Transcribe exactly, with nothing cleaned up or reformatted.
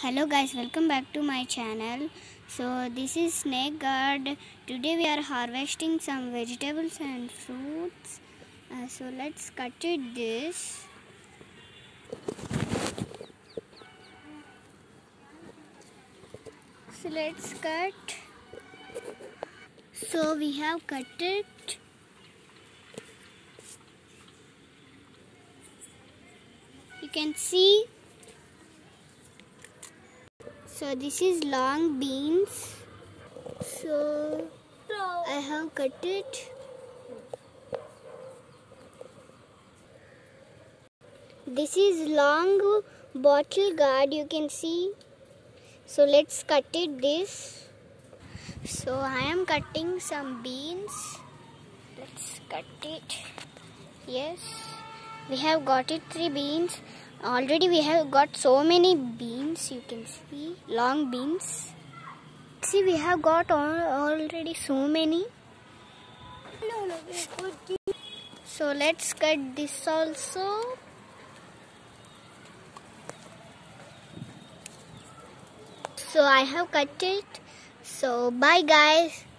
Hello guys, welcome back to my channel. So this is Snake Guard. Today we are harvesting some vegetables and fruits. Uh, so let's cut it this. So let's cut. So we have cut it. You can see. So this is long beans. So I have cut it. This is long bottle gourd, you can see. So let's cut it this. So I am cutting some beans. Let's cut it. Yes, we have got it three beans. Already we have got so many beans, you can see, long beans. See, we have got already so many. So let's cut this also. So I have cut it. So bye guys.